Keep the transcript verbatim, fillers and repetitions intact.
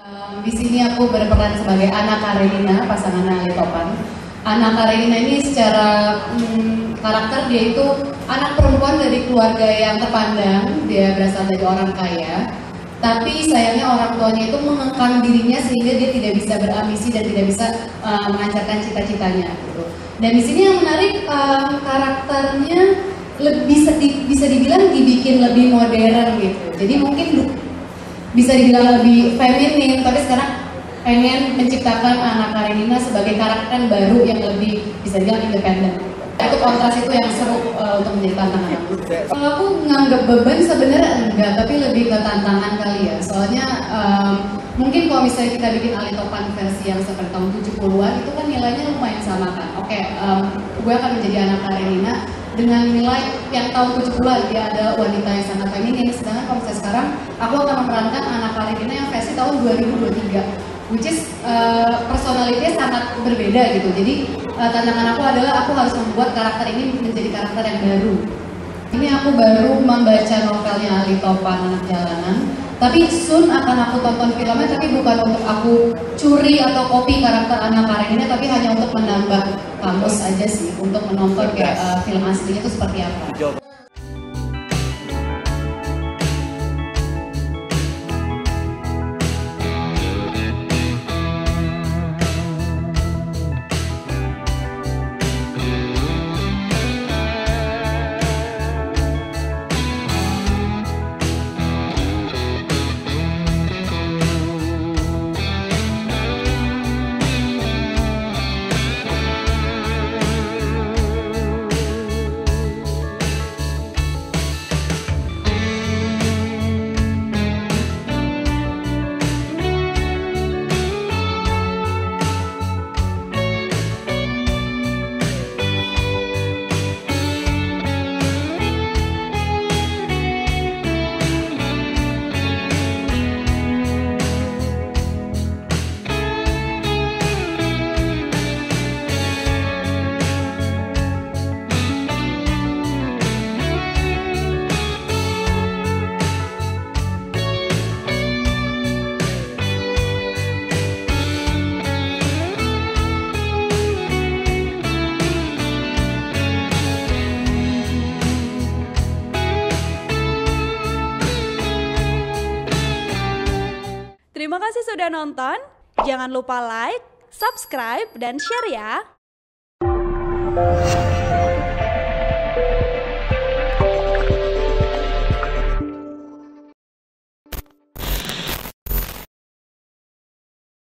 Um, di sini aku berperan sebagai Anna Karenina, pasangan Ali Topan. Anna Karenina ini secara hmm, karakter dia itu anak perempuan dari keluarga yang terpandang, dia berasal dari orang kaya. Tapi sayangnya orang tuanya itu mengekang dirinya sehingga dia tidak bisa berambisi dan tidak bisa uh, melancarkan cita-citanya. Gitu. Dan di sini yang menarik um, karakternya lebih bisa, di, bisa dibilang dibikin lebih modern gitu. Jadi mungkin bisa dibilang lebih feminin, tapi sekarang pengen menciptakan Anna Karenina sebagai karakter baru yang lebih bisa dibilang independen. Itu kontras itu yang seru uh, untuk menjadi tantangan aku. Kalau aku nganggap beban sebenarnya enggak, tapi lebih ke tantangan kali ya. Soalnya um, mungkin kalau misalnya kita bikin Ali Topan versi yang seperti tahun tujuh puluhan itu kan nilainya lumayan sama kan. Oke, okay, um, gue akan menjadi Anna Karenina dengan nilai yang tahun tujuh puluhan, dia ada wanita yang sangat feminin. Sedangkan kalau misalnya sekarang aku akan memerankan Anna Karenina yang versi tahun dua ribu dua puluh tiga, which is uh, personality-nya sangat berbeda gitu. Jadi uh, tantangan aku adalah aku harus membuat karakter ini menjadi karakter yang baru. Ini aku baru membaca novelnya Ali Topan, Anak Jalanan. Tapi soon akan aku tonton filmnya, tapi bukan untuk aku curi atau copy karakter Anna Karenina, tapi hanya untuk menambah kamus aja sih, untuk menonton kayak uh, film aslinya itu seperti apa. Terima kasih sudah nonton. Jangan lupa like, subscribe, dan share ya.